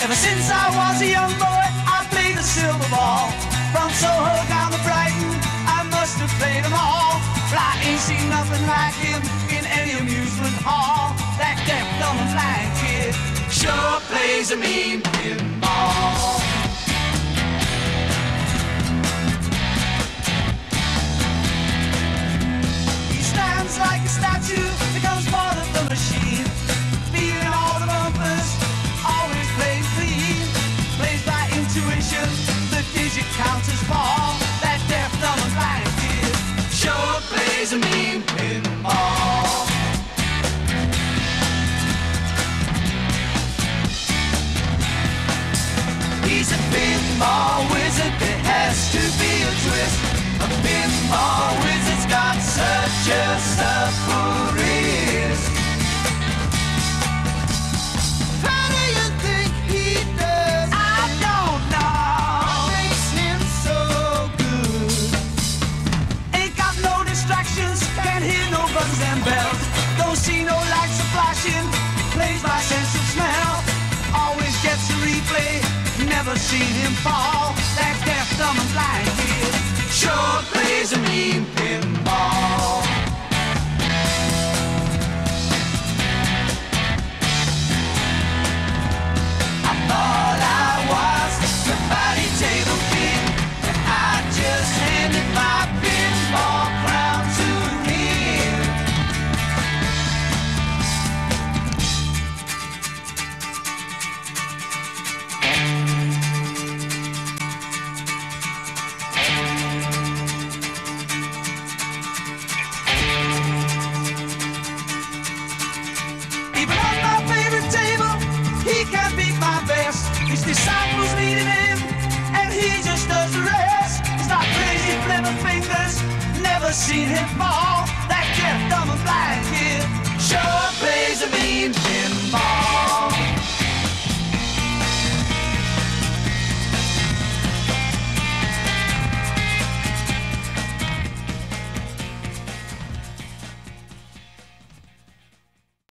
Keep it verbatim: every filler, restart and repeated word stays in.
Ever since I was a young boy, I played the silver ball. From Soho down to Brighton, I must have played them all. But I ain't seen nothing like him in any amusement hall. That deaf, dumb and blind kid sure plays a mean pinball. He stands like a statue, becomes part of the machine, feeling all the bumpers, always playing clean. Plays by intuition, the digit counters fall. That deaf, dumb and blind kid sure plays a mean pinball. He's a pinball wizard, there has to be a twist. A pinball wizard's got such a supple wrist. How do you think he does? I don't know. What makes him so good? Ain't got no distractions, can't hear no buttons and bells. Don't see no lights flashing, plays by sense of smell. Always gets a replay, never seen him fall. That deaf, dumb and blind kid sure plays a mean pinball. I thought I was the body table king, and I just handed my pinball crown to him. Even on my favorite table, he can't beat my best. His disciples needed him, and he just does the rest. He's not crazy, flipping fingers, never seen him fall. That deaf, dumb and blind kid